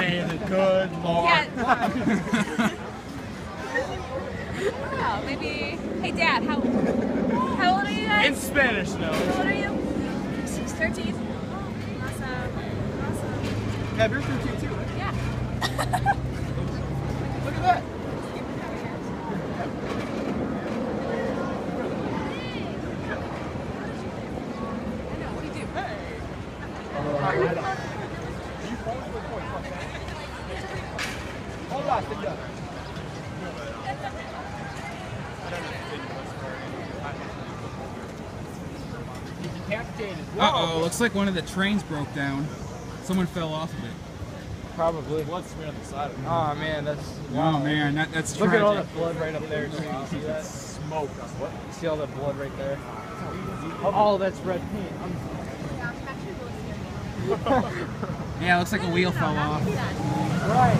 dominated. Good lord. Yeah. Oh, maybe. Hey, Dad, how old are you guys? In Spanish, though. How old are you? 13. Awesome. Yeah, you're 13 too, right? Yeah. Look at that. Hold on, sit down. Uh-oh, looks like one of the trains broke down. Someone fell off of it. Probably. Blood smear on the side of it. Oh man, that's. Oh man, that's Look tragic. at all the blood right up there. Too. You see that? Smoke on what? You see all the blood right there? Oh, that's red paint. Yeah, it looks like a wheel fell off. Right.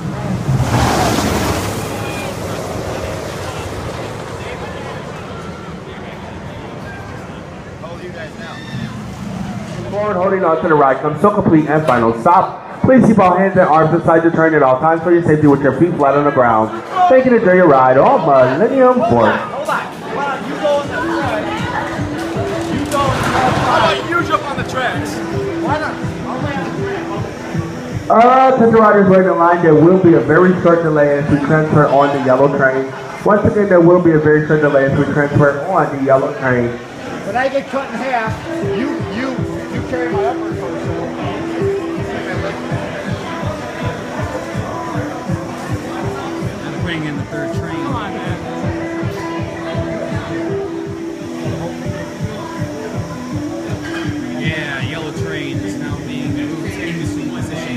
How old are you guys now? Forward holding on to the right comes so complete and final stop. Please keep all hands and arms inside your train at all times for your safety with your feet flat on the ground. Thank you and enjoy your ride on Millennium Port. Hold on. You go on the track. You go on the track. How about you jump on the tracks? Why not? I'll lay on the track. To the riders waiting in line, there will be a very short delay as we transfer on the yellow train. Once again, there will be a very short delay as we transfer on the yellow train. When I get cut in half, you carry my upper torso. I'm putting in the third train. Come on, man. Yeah, yellow train is now being moved into position.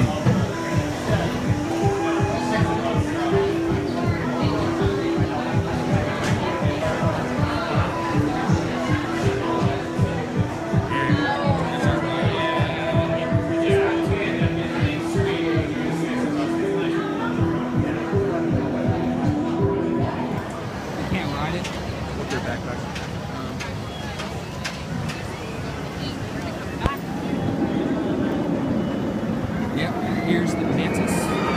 Yep, here's the Mantis.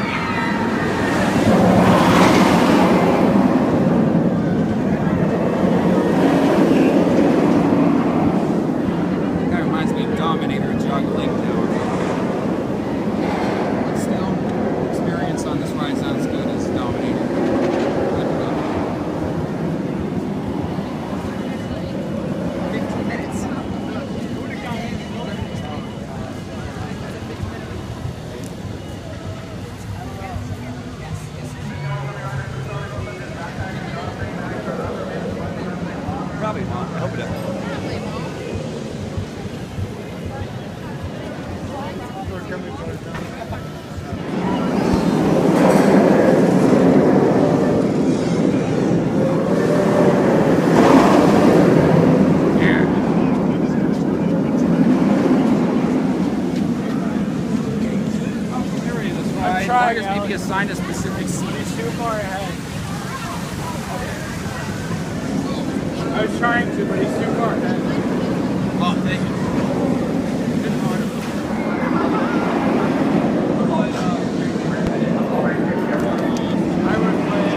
That reminds me of Dominator and Geauga Lake Tower. But still, experience on this ride sounds good as Dominator. Probably not. I hope it doesn't. Riders need to be assigned a specific seat. He's too far ahead. I was trying to, but he's too far ahead. Oh, thank you. I would play.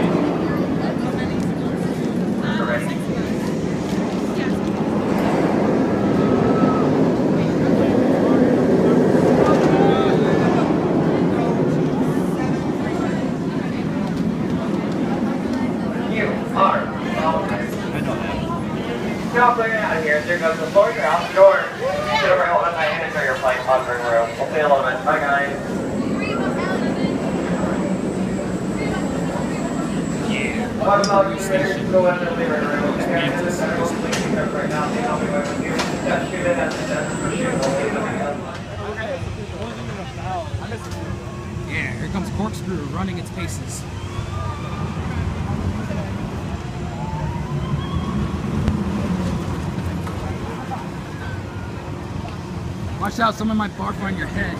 Now bring it out of here. There goes the floor. You're out the door. Sit over, hold on my hand, enjoy your flight. Conference room. We'll see you in a little bit. Bye, guys. What about you? Ready to go into the living room? Mantis. Right now, I'll be with you. Just shoot it at the desk for shoot. We'll leave them again. Yeah, here comes Corkscrew running its paces. Watch out, someone might barf on your head.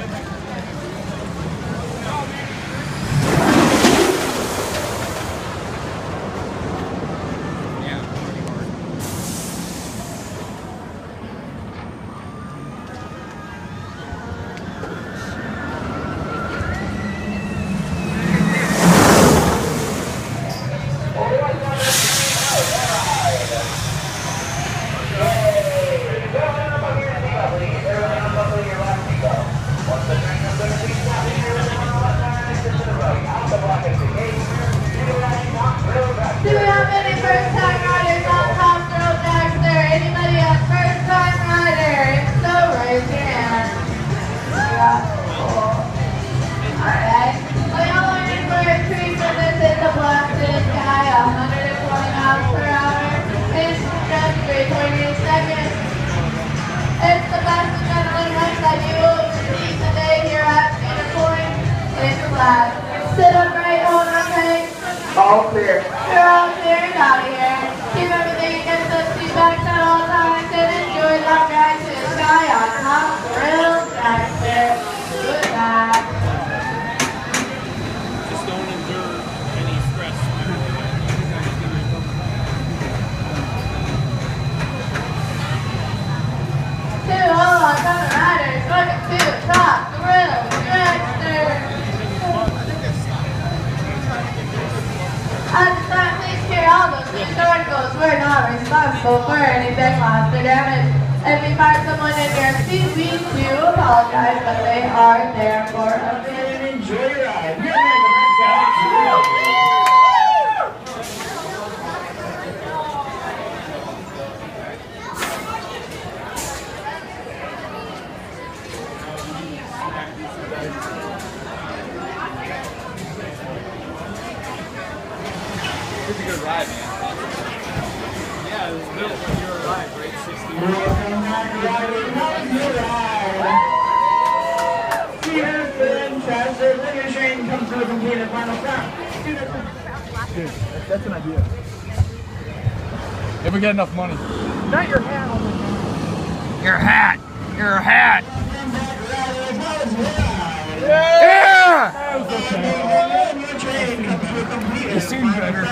Do we have any first-time riders on top throw Dragster? Anybody a first-time rider? If so, raise your hand. Alright. We all learned for a treat for this is a blasted sky, 120 miles per hour, in just 3.8 seconds. It's the best adrenaline rush that you will receive today here at Cedar Point. It's flat. Sit upright, hold on tight. All clear. You're all cleared out of here. Keep everything against the seatbacks at all times and enjoy the ride to the sky on top grill Dragster. Goodbye. Just don't endure any stress. To all our fellow riders, welcome to the top grill Dragster. At the time, please clear all those news articles. We're not responsible for anything lost or damaged. If we find someone in your seat, we do apologize, but they are there for a bit. Enjoy your ride. It's a good ride, man. Yeah, it was built when you were alive, right? 60 Bring your train, come through, complete the final stop. Dude, that's an idea. If we get enough money. Not your hat. Your hat. Your hat. Yeah! You seem better.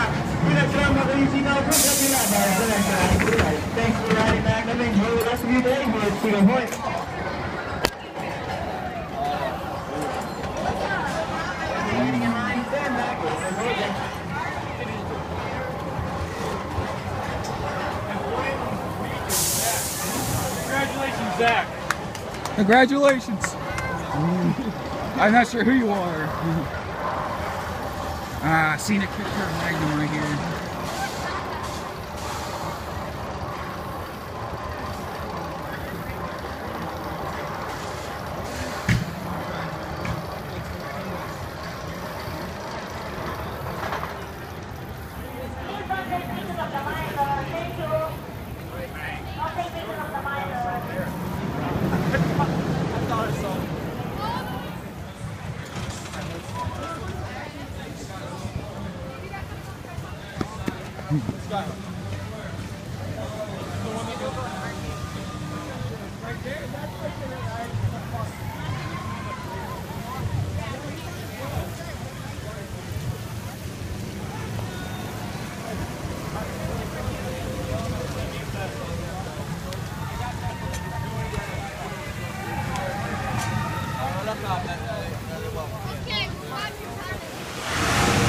Thanks for riding back. Enjoy the rest of your day here at Cedar Point. Congratulations, Zach. Congratulations. I'm not sure who you are. Scenic picture of Millennium right here.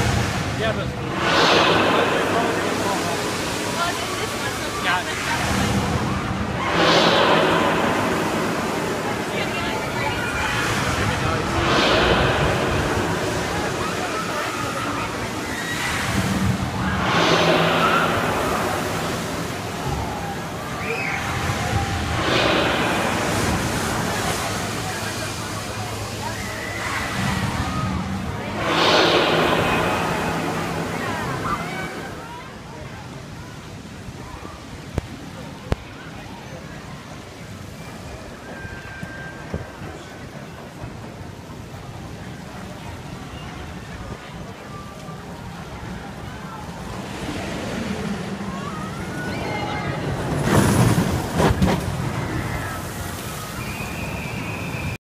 Yeah, but...